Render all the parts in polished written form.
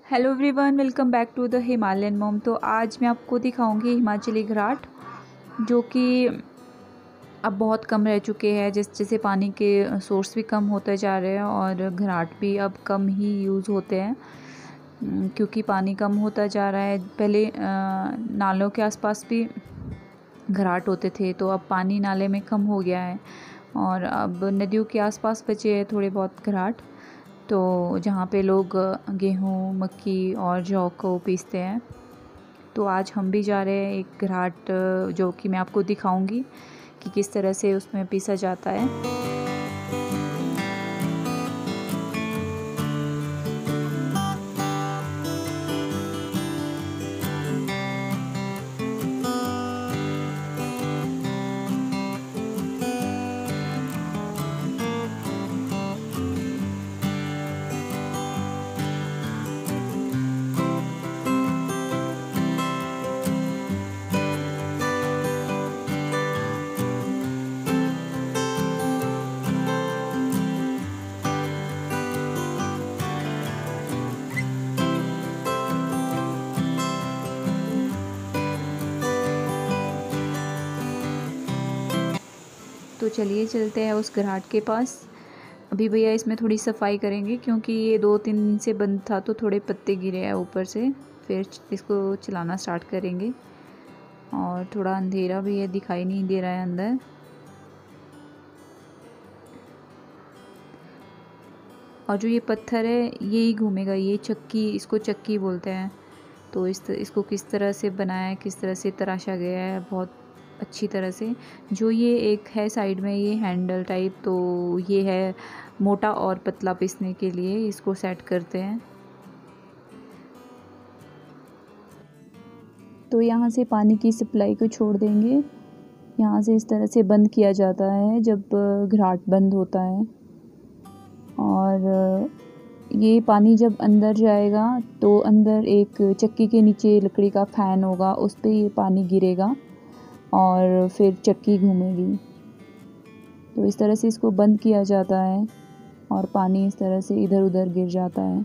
Hello everyone, welcome back to the Himalayan mom. तो आज मैं आपको दिखाऊंगी हिमाचली घराट, जो कि अब बहुत कम रह चुके हैं। जैसे पानी के सोर्स भी कम होते जा रहे हैं और घराट भी अब कम ही यूज़ होते हैं, क्योंकि पानी कम होता जा रहा है। पहले नालों के आसपास भी घराट होते थे, तो अब पानी नाले में कम हो गया है और अब नदियों के आसपास बचे हैं थोड़े बहुत घराट, तो जहाँ पे लोग गेहूँ, मक्की और जौ को पीसते हैं। तो आज हम भी जा रहे हैं एक घराट, जो कि मैं आपको दिखाऊंगी कि किस तरह से उसमें पीसा जाता है। तो चलिए चलते हैं उस घराट के पास। अभी भैया इसमें थोड़ी सफाई करेंगे, क्योंकि ये 2-3 दिन से बंद था, तो थोड़े पत्ते गिरे हैं ऊपर से। फिर इसको चलाना स्टार्ट करेंगे। और थोड़ा अंधेरा भी है, दिखाई नहीं दे रहा है अंदर। और जो ये पत्थर है ये ही घूमेगा, ये चक्की, इसको चक्की बोलते हैं। तो इसको किस तरह से बनाया है, किस तरह से तराशा गया है, बहुत अच्छी तरह से। जो ये एक है साइड में, ये हैंडल टाइप, तो ये है मोटा और पतला पीसने के लिए इसको सेट करते हैं। तो यहाँ से पानी की सप्लाई को छोड़ देंगे। यहाँ से इस तरह से बंद किया जाता है जब घराट बंद होता है। और ये पानी जब अंदर जाएगा तो अंदर एक चक्की के नीचे लकड़ी का फैन होगा, उस पर ये पानी गिरेगा और फिर चक्की घूमेगी। तो इस तरह से इसको बंद किया जाता है और पानी इस तरह से इधर उधर गिर जाता है।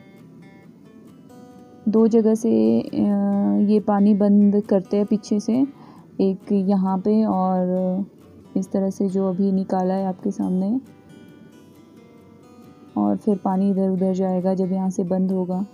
2 जगह से ये पानी बंद करते हैं पीछे से, एक यहाँ पे और इस तरह से जो अभी निकाला है आपके सामने। और फिर पानी इधर उधर जाएगा जब यहाँ से बंद होगा।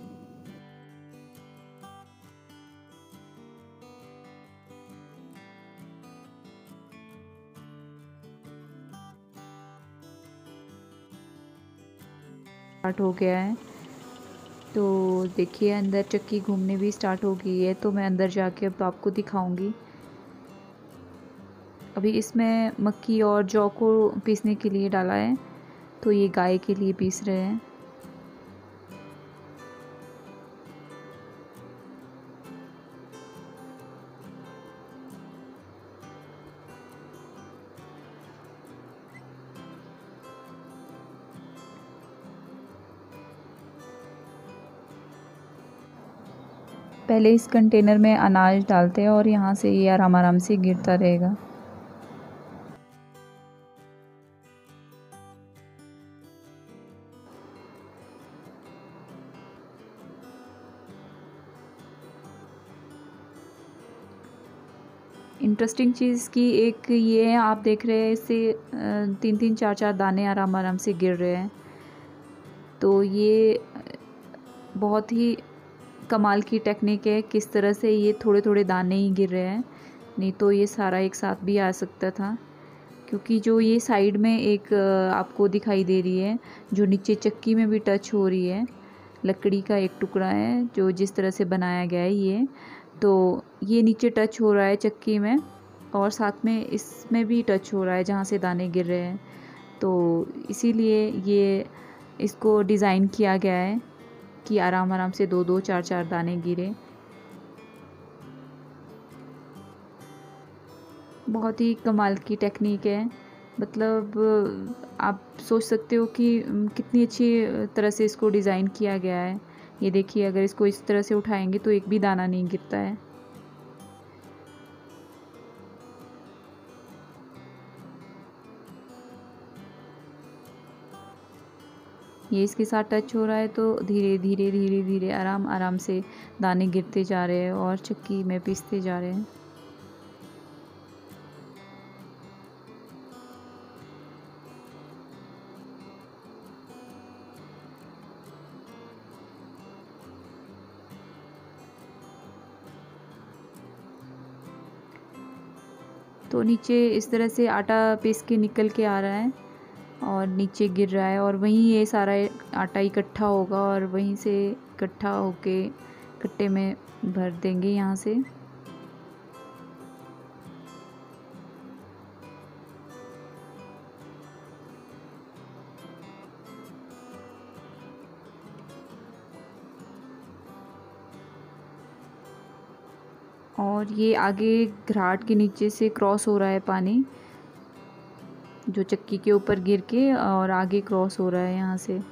स्टार्ट हो गया है, तो देखिए अंदर चक्की घूमने भी स्टार्ट हो गई है। तो मैं अंदर जाके अब आपको दिखाऊंगी। अभी इसमें मक्की और जौ को पीसने के लिए डाला है, तो ये गाय के लिए पीस रहे हैं। पहले इस कंटेनर में अनाज डालते हैं और यहाँ से ये आराम आराम से गिरता रहेगा। इंटरेस्टिंग चीज़ की एक ये है, आप देख रहे हैं इससे 3-3 4-4 दाने आराम आराम से गिर रहे हैं। तो ये बहुत ही कमाल की टेक्निक है, किस तरह से ये थोड़े थोड़े दाने ही गिर रहे हैं, नहीं तो ये सारा एक साथ भी आ सकता था। क्योंकि जो ये साइड में एक आपको दिखाई दे रही है, जो नीचे चक्की में भी टच हो रही है, लकड़ी का एक टुकड़ा है जो जिस तरह से बनाया गया है ये, तो ये नीचे टच हो रहा है चक्की में, और साथ में इसमें भी टच हो रहा है जहाँ से दाने गिर रहे हैं। तो इसीलिए ये इसको डिज़ाइन किया गया है कि आराम आराम से 2-2 4-4 दाने गिरे। बहुत ही कमाल की टेक्निक है। मतलब आप सोच सकते हो कि कितनी अच्छी तरह से इसको डिज़ाइन किया गया है। ये देखिए, अगर इसको इस तरह से उठाएंगे तो एक भी दाना नहीं गिरता है। ये इसके साथ टच हो रहा है तो धीरे धीरे धीरे धीरे आराम आराम से दाने गिरते जा रहे हैं और चक्की में पीसते जा रहे हैं। तो नीचे इस तरह से आटा पीस के निकल के आ रहा है और नीचे गिर रहा है और वहीं ये सारा आटा इकट्ठा होगा और वहीं से इकट्ठा होके कट्टे में भर देंगे यहाँ से। और ये आगे घराट के नीचे से क्रॉस हो रहा है पानी, जो चक्की के ऊपर गिर के और आगे क्रॉस हो रहा है यहाँ से।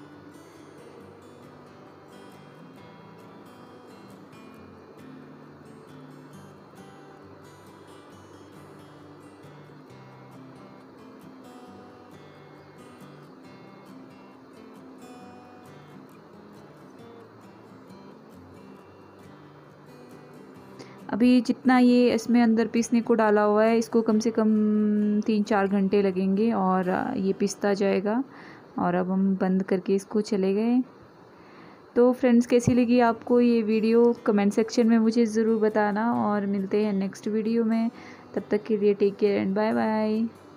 अभी जितना ये इसमें अंदर पीसने को डाला हुआ है, इसको कम से कम 3-4 घंटे लगेंगे और ये पिसता जाएगा। और अब हम बंद करके इसको चले गए। तो फ्रेंड्स, कैसी लगी आपको ये वीडियो कमेंट सेक्शन में मुझे ज़रूर बताना और मिलते हैं नेक्स्ट वीडियो में। तब तक के लिए take care and bye bye.